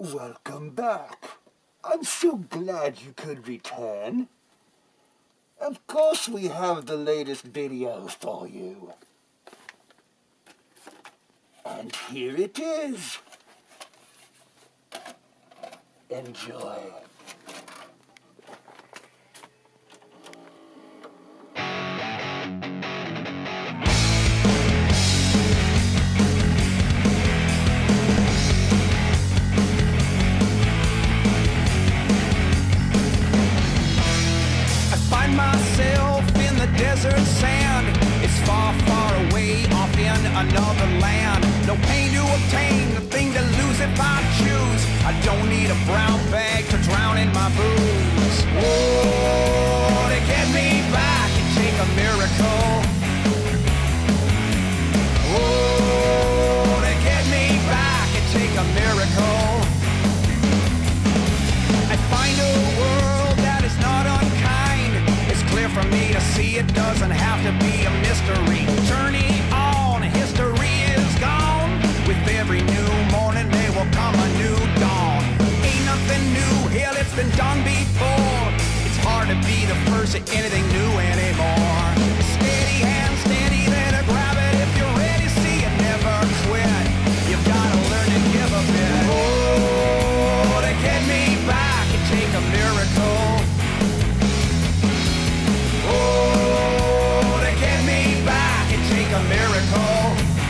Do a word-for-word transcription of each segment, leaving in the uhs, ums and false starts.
Welcome back. I'm so glad you could return. Of course we have the latest videos for you. And here it is. Enjoy. Myself in the desert sand. It's far, far away off in another land. No pain to obtain, the thing to lose if I choose. I don't need a brown bag to drown in my booze. Whoa, to get me back and take a miracle. Whoa, to get me back and take a miracle. I find a world that is not unkind. It's clear for me to see it doesn't have to be a mystery. Journey on, history is gone. With every new morning there will come a new dawn. Ain't nothing new, hell it's been done before. It's hard to be the first at anything new anymore. Steady hand, steady there to grab it. If you're ready, see it, never quit. You've gotta learn to give a bit. Oh, to get me back and take a miracle. Oh, to get me back and take a miracle.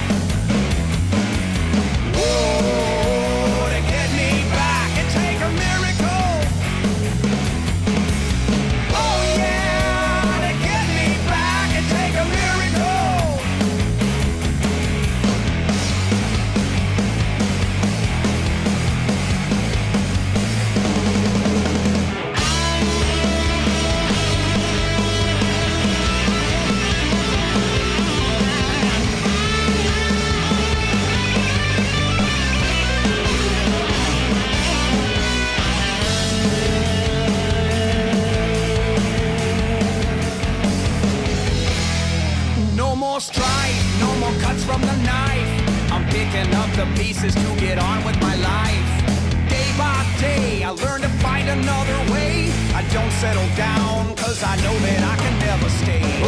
Oh, to get me back and take a miracle. Oh yeah, to get me back and take a miracle. No more strife, no more cuts from the knife. I'm picking up the pieces to get on with my life. Day by day, I learn to find another way. I don't settle down, cause I know that I can never stay.